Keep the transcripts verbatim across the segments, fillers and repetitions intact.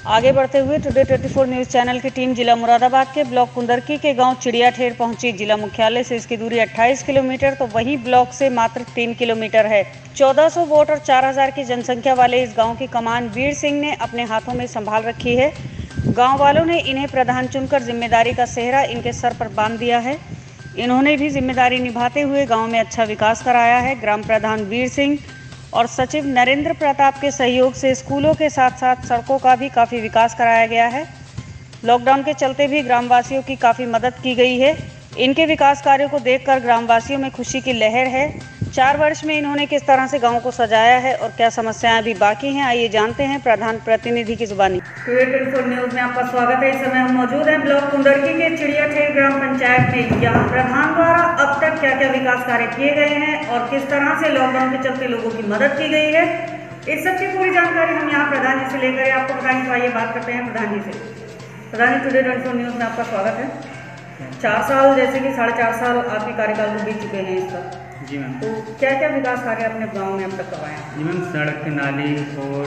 आगे बढ़ते हुए टुडे चौबीस न्यूज़ चैनल की टीम जिला मुरादाबाद के ब्लॉक कुंदरकी के गांव चिड़ियाठेर पहुंची। जिला मुख्यालय से इसकी दूरी अट्ठाईस किलोमीटर तो वहीं ब्लॉक से मात्र तीन किलोमीटर है। चौदह सौ वोट और चार हज़ार की जनसंख्या वाले इस गांव की कमान वीर सिंह ने अपने हाथों में संभाल रखी है। गाँव वालों ने इन्हें प्रधान चुनकर जिम्मेदारी का सेहरा इनके सर पर बांध दिया है। इन्होंने भी जिम्मेदारी निभाते हुए गाँव में अच्छा विकास कराया है। ग्राम प्रधान वीर सिंह और सचिव नरेंद्र प्रताप के सहयोग से स्कूलों के साथ साथ सड़कों का भी काफ़ी विकास कराया गया है। लॉकडाउन के चलते भी ग्रामवासियों की काफ़ी मदद की गई है। इनके विकास कार्यों को देखकर ग्रामवासियों में खुशी की लहर है। चार वर्ष में इन्होंने किस तरह से गांव को सजाया है और क्या समस्याएं अभी बाकी हैं, आइए जानते हैं प्रधान प्रतिनिधि की जुबानी। टुडे चौबीस न्यूज़ में आपका स्वागत है। इस समय हम मौजूद हैं ब्लॉक कुंदरकी के चिड़ियाठेर ग्राम पंचायत में। यहाँ प्रधान द्वारा अब तक क्या क्या विकास कार्य किए गए हैं और किस तरह से लॉकडाउन के चलते लोगों की मदद की गई है, इस सब की पूरी जानकारी हम यहाँ प्रधान जी से लेकर आपको बताएंगे। तो आइए बात करते हैं प्रधान जी से। प्रधान जी, टुडे चौबीस न्यूज़ में आपका स्वागत है। चार साल जैसे कि साढ़े चार साल आपके कार्यकाल को बीत चुके हैं इस पर। जी मैम। तो क्या क्या विकास कार्य अपने गांव में अब तक करवाए हैं? जी मैम, सड़क नाली और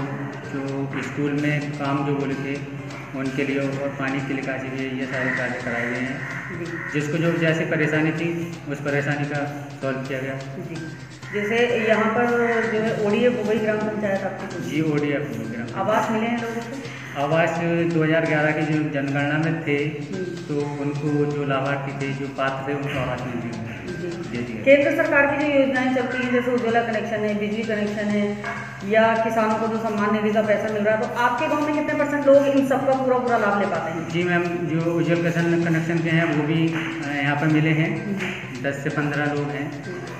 जो स्कूल में काम जो बोले थे उनके लिए और पानी की निकासी के लिए ये सारे कार्य कराए गए हैं। जिसको जो जैसी परेशानी थी उस परेशानी का सॉल्व किया गया। जी, जैसे यहाँ पर जो है ओडीएफ वही ग्राम पंचायत आपकी? जी, ओडीएफ ग्राम। आवास मिले हैं लोगों को? आवास दो हज़ार ग्यारह की जो जनगणना में थे तो उनको जो लाभार्थी थे जो पात्र थे उनको आवास मिल गई। केंद्र सरकार की जो योजनाएं चलती हैं जैसे उज्ज्वला कनेक्शन है, बिजली कनेक्शन है या किसानों को जो सम्मान निधि का पैसा मिल रहा है, तो आपके गांव में कितने परसेंट लोग इन सबका पूरा पूरा लाभ ले पाते हैं? जी मैम, जो उज्ज्वला कनेक्शन के हैं वो भी यहाँ पर मिले हैं। दस से पंद्रह लोग हैं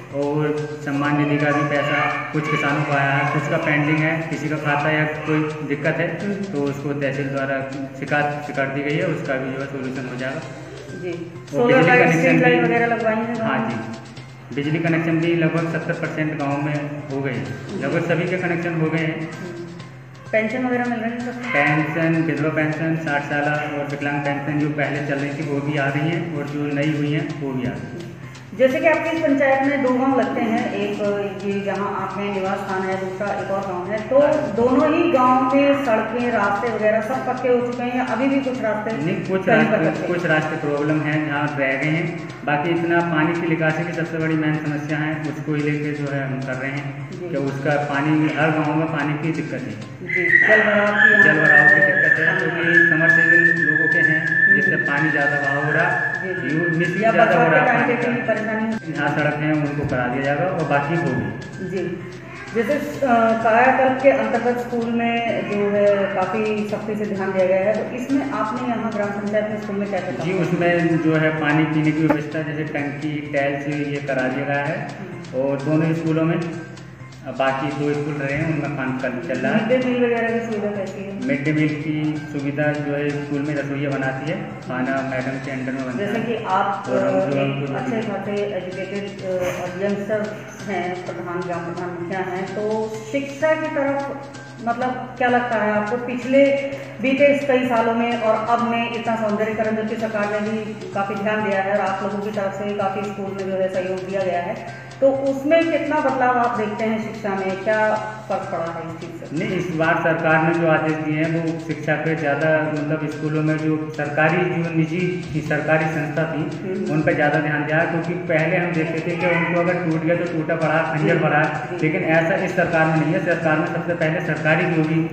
और सम्मान निधि का भी पैसा कुछ किसानों को आया है, कुछ का पेंडिंग है। किसी का खाता या कोई दिक्कत है तो उसको तहसील द्वारा शिकायत शिकायत दी गई है, उसका भी जो है सोल्यूशन हो जाएगा। जी, सोलर कनेक्शन वगैरह लगवाई है? हाँ जी, बिजली कनेक्शन भी लगभग सत्तर परसेंट गाँव में हो गए हैं। लगभग सभी के कनेक्शन हो गए हैं। पेंशन वगैरह मिल रही है? पेंशन, विधवा पेंशन, साठ साल और विकलांग पेंशन जो पहले चल रही थी वो भी आ रही हैं और जो नई हुई हैं वो भी आ रही हैं। जैसे कि आपकी इस पंचायत में दो गांव लगते हैं, एक ये जहां आप में निवास स्थान है, दूसरा एक और गांव है, तो दोनों ही गांव में सड़कें, रास्ते वगैरह सब पक्के हो चुके हैं या अभी भी कुछ रास्ते? नहीं, कुछ रास्ते कुछ रास्ते प्रॉब्लम है जहाँ रह गए हैं। बाकी इतना पानी की निकासी की सबसे बड़ी मेन समस्या है, उसको ही लेकर जो है हम कर रहे हैं कि उसका पानी, हर गाँव में पानी की दिक्कत है। जी, जल भराव की जल भराव की दिक्कत है क्योंकि समरसेबल लोगों के हैं जिससे पानी ज़्यादा बहाव हो रहा है, मिस ज़्यादा हो रहा है। जहाँ सड़क है उनको करा दिया जाएगा और बाकी होगी। जी, जैसे कायाकल्प के अंतर्गत स्कूल में जो है काफ़ी सख्ती से ध्यान दिया गया है, तो इसमें आपने यहाँ ग्राम पंचायत में स्कूल में क्या क्या? जी, उसमें जो है पानी पीने की व्यवस्था जैसे टंकी, टाइल्स ये करा दिया गया है और दोनों स्कूलों में। बाकी दो स्कूल रहे हैं उनमें काम कर चल रहा है। मिड डे मील वगैरह की सुविधा कैसी है? मिड डे मील की सुविधा जो है स्कूल में रसोइया बनाती है, खाना मैडम के अंडर में बनता है। जैसे कि आप अच्छे खासे एजुकेटेड और यंगस्टर हैं, प्रधान ग्राम प्रधान मुखिया हैं, तो शिक्षा की तरफ मतलब क्या लगता है आपको पिछले बीते कई सालों में और अब में इतना सौंदर्यीकरण जो कि सरकार ने भी काफ़ी ध्यान दिया है और आप लोगों की तरफ से काफ़ी स्कूल में जो है सहयोग दिया गया है, तो उसमें कितना बदलाव आप देखते हैं? शिक्षा में क्या फर्क पड़ा है इस चीज़ से? नहीं, इस बार सरकार ने जो आदेश दिए हैं वो शिक्षा पे ज़्यादा, मतलब स्कूलों में जो सरकारी जो निजी की सरकारी संस्था थी उन पर ज़्यादा ध्यान दिया, क्योंकि पहले हम देखते थे कि उनको अगर टूट गया तो टूटा पड़ा, खंजर पड़ा, लेकिन ऐसा इस सरकार में नहीं है। सरकार में सबसे पहले सरकारी जो भी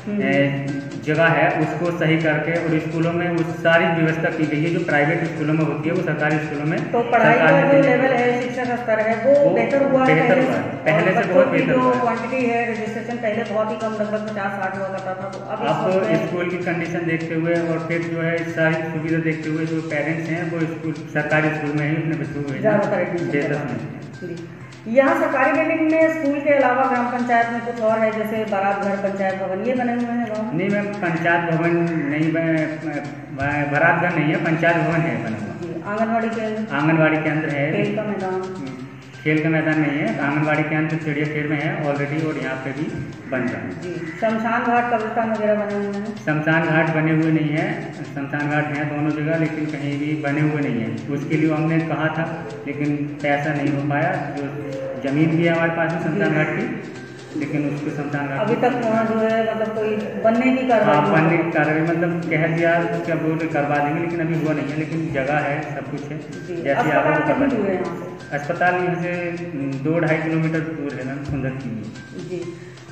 जगह है उसको सही करके और स्कूलों में उस सारी व्यवस्था की गई है जो प्राइवेट स्कूलों में होती है वो सरकारी स्कूलों में। तो पढ़ाई का जो लेवल है, शिक्षा का स्तर है वो बेहतर हुआ है बेहतर हुआ है पहले से बहुत बेहतर हुआ है। क्वांटिटी है, रजिस्ट्रेशन पहले बहुत ही कम, लगभग पचास साठ हुआ करता था, तो अब अब स्कूल की कंडीशन देखते हुए और फिर जो है सारी सुविधा देखते हुए जो पेरेंट्स हैं वो स्कूल सरकारी स्कूल में ही अपने बच्चों को ज़्यादातर। यहाँ सरकारी बिल्डिंग में स्कूल के अलावा ग्राम पंचायत में कुछ और है, जैसे बारात घर, पंचायत भवन, ये बने हुए हैं गाँव? नहीं मैम, पंचायत भवन नहीं बने, बारात घर नहीं है, पंचायत भवन है बना हुआ। आंगनबाड़ी केंद्र? आंगनबाड़ी केंद्र है। खेल का मैदान? खेल का मैदान नहीं है, आंगनबाड़ी केंद्र चिड़ियाखेर में है ऑलरेडी और यहाँ पे भी बन रहा है। जी, शमशान घाट, कब्रिस्तान वगैरह बने हुए हैं? शमशान घाट बने हुए नहीं है, शमशान घाट हैं दोनों जगह लेकिन कहीं भी बने हुए नहीं है। उसके लिए हमने कहा था लेकिन पैसा नहीं हो पाया। जो ज़मीन भी है हमारे पास में शमशान घाट की, लेकिन उसके शमशान घाट अभी तक वहाँ जो है मतलब कोई बनने की हाँ कार्रवाई बनने की कार्रवाई मतलब कह दिया क्या बोल रहे करवा देंगे, लेकिन अभी हुआ नहीं है, लेकिन जगह है सब कुछ है जी। जैसे आप अस्पताल करवा कितनी दूर है देंगे। यहाँ से? अस्पताल यहाँ से दो ढाई किलोमीटर दूर है मैम, सुंदर की। जी,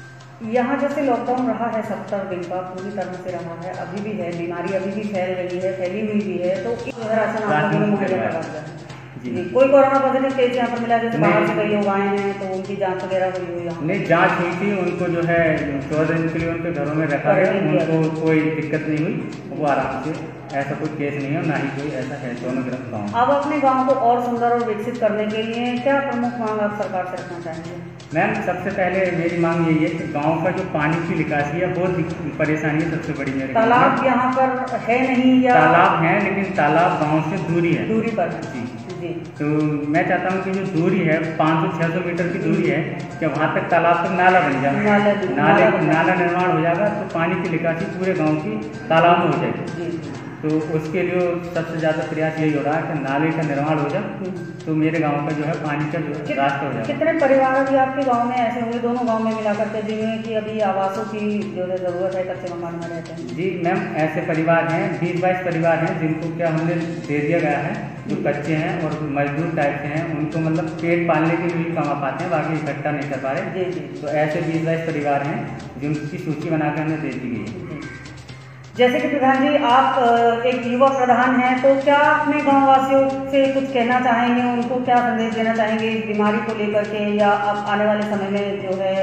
यहाँ जैसे लॉकडाउन रहा है सत्तर दिन का, पूरी तरह से रहा है, अभी भी है, बीमारी अभी भी फैल रही है, फैली हुई भी है, तो इस राशन आप लोगों ने मुहैया करवा दिया है जी। जी। कोई कोरोना पॉजिटिव केस यहाँ पर मिला जैसे बाहर से कई लोग आए हैं तो उनकी जांच वगैरह हुई हुई यहाँ? नहीं, जांच हुई थी, उनको जो है चौदह दिन के लिए उनके घरों में रखा गया, उनको कोई दिक्कत नहीं हुई, वो आराम से, ऐसा कोई केस नहीं है, ना ही कोई ऐसा है दोनों तरफ गाँव। अब अपने गांव को और सुंदर और विकसित करने के लिए क्या प्रमुख मांग आप सरकार से रखना चाहेंगे? मैम सबसे पहले मेरी मांग यही है कि गांव का जो पानी की निकासी है बहुत परेशानी है सबसे बड़ी मेरे। तालाब यहाँ पर है नहीं या? तालाब है लेकिन तालाब गांव से दूरी है, दूरी पर है जी जी। तो मैं चाहता हूँ कि जो दूरी है पाँच सौ छः सौ मीटर की दूरी है कि वहाँ तक तालाब तक नाला बन जाए, नाला नाले नाला निर्माण हो जाएगा तो पानी की निकासी पूरे गाँव की तालाब में हो जाएगी। तो उसके लिए सबसे ज़्यादा प्रयास यही हो रहा है कि नाले का निर्माण हो जाए तो मेरे गांव का जो है पानी का जो है रास्ता हो जाए। कितने परिवार अभी आपके गांव में ऐसे हुए, दोनों गांव में मिला करके जिनमें कि अभी आवासों की जो है ज़रूरत है, कच्चे मकान में रहते हैं? जी मैम ऐसे परिवार हैं, बीस बाईस परिवार हैं जिनको क्या हमने दे दिया गया है, जो कच्चे हैं और मजदूर टाइप के हैं, उनको मतलब पेट पालने के लिए कमा पाते हैं, बाकी इकट्ठा नहीं कर पा रहे। जी जी। तो ऐसे बीस बाईस परिवार हैं जिनकी सूची बनाकर हमें दे दी गई है। जैसे कि प्रधान जी आप एक युवा प्रधान हैं, तो क्या अपने गाँव वासियों से कुछ कहना चाहेंगे, उनको क्या संदेश देना चाहेंगे इस बीमारी को लेकर के, या अब आने वाले समय में जो है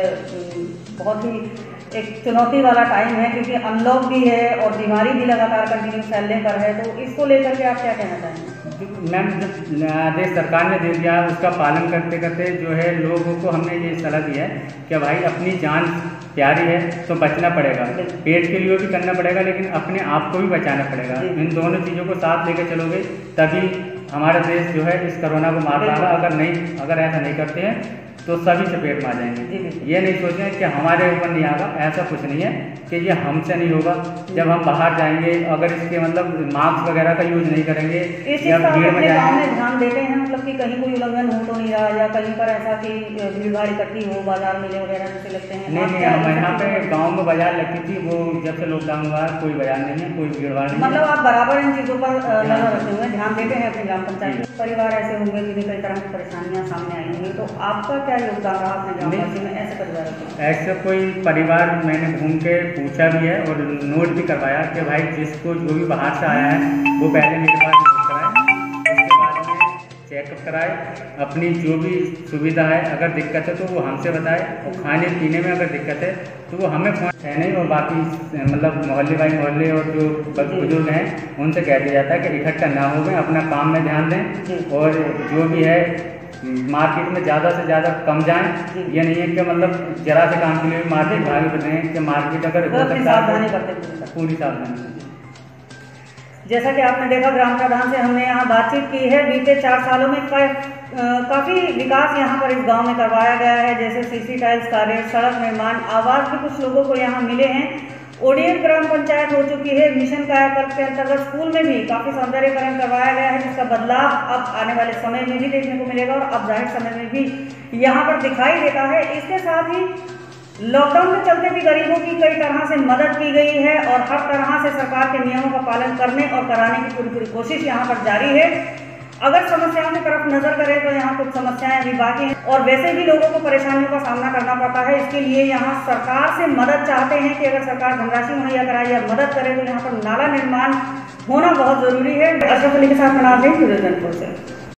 बहुत ही एक चुनौती वाला टाइम है क्योंकि अनलॉक भी है और बीमारी भी लगातार कंटिन्यू फैलने पर है, तो इसको लेकर के आप क्या कहना चाहेंगे? मैम जब आदेश सरकार ने दे दिया उसका पालन करते करते जो है लोगों को हमने ये सलाह दी है कि भाई अपनी जान प्यारी है तो बचना पड़ेगा, पेट के लिए भी करना पड़ेगा लेकिन अपने आप को भी बचाना पड़ेगा। इन दोनों चीज़ों को साथ लेकर चलोगे तभी हमारा देश जो है इस कोरोना को मार पाएगा। अगर नहीं अगर ऐसा नहीं करते हैं तो सभी चपेट में आ जाएंगे। ये नहीं सोचें कि हमारे ऊपर नहीं आएगा, ऐसा कुछ नहीं है कि ये हमसे नहीं होगा। जब हम बाहर जाएंगे अगर इसके मतलब मास्क वगैरह का यूज नहीं करेंगे या भीड़ में जाएंगे, ध्यान देते हैं मतलब कि कहीं कोई उल्लंघन हो तो नहीं रहा या कहीं पर ऐसा कि भीड़ भाड़ इकट्ठी हो, बाजार मेले वगैरह जैसे लगते हैं? नहीं नहीं, हम यहाँ पे गाँव में बाजार लगती थी, वो जब से लॉकडाउन हुआ कोई बाजार नहीं है, कोई भीड़ भाड़ नहीं। मतलब आप बराबर इन चीज़ों पर नजर रखते हुए ध्यान देते हैं अपनी ग्राम पंचायत। परिवार ऐसे होंगे जिन्हें कई तरह की परेशानियाँ सामने आई होंगी, तो आपका क्या योगदान रहा अपने ग्रामवासी में ऐसे परिवार को? ऐसे कोई परिवार मैंने घूम के पूछा भी है और नोट भी करवाया कि भाई जिसको जो भी बाहर से आया है वो पहले मेरे पास नोट कराए, उसके बाद में चेकअप कराए, अपनी जो भी सुविधा है अगर दिक्कत है तो वो हमसे बताए, और खाने पीने में अगर दिक्कत है तो वो हमें फोन है नहीं, और बाकी मतलब मोहल्ले भाई मोहल्ले और जो बुजुर्ग हैं उनसे कह दिया जाता है कि इकट्ठा ना हो गए, अपना काम में ध्यान दें और जो भी है मार्केट में ज़्यादा से ज़्यादा कम जाएं। ये नहीं है कि मतलब जरा से काम के लिए मार्केट भागे बढ़ते हैं कि मार्केट अगर हो सकता है पूरी सावधानी। जैसा कि आपने देखा ग्राम प्रधान से हमने यहाँ बातचीत की है, बीते चार सालों में का, काफ़ी विकास यहाँ पर इस गांव में करवाया गया है, जैसे सीसी टाइल्स कार्य, सड़क निर्माण, आवास भी कुछ लोगों को यहाँ मिले हैं। ओडीएफ ग्राम पंचायत हो चुकी है, मिशन कायाकल्प के अंतर्गत स्कूल में भी काफ़ी सौंदर्यकरण करवाया गया है, जिसका बदलाव अब आने वाले समय में भी देखने को मिलेगा और अब जाहिर समय में भी यहाँ पर दिखाई देता है। इसके साथ ही लॉकडाउन के चलते भी गरीबों की कई तरह से मदद की गई है और हर तरह से सरकार के नियमों का पालन करने और कराने की पूरी पूरी कोशिश यहाँ पर जारी है। अगर समस्याओं की तरफ नजर करें तो यहाँ कुछ समस्याएं अभी बाकी हैं और वैसे भी लोगों को परेशानियों का सामना करना पड़ता है। इसके लिए यहाँ सरकार से मदद चाहते हैं कि अगर सरकार धनराशि मुहैया कराए या मदद करे तो यहाँ पर नाला निर्माण होना बहुत जरूरी है। अशरफ अली के साथ मनाजिर से।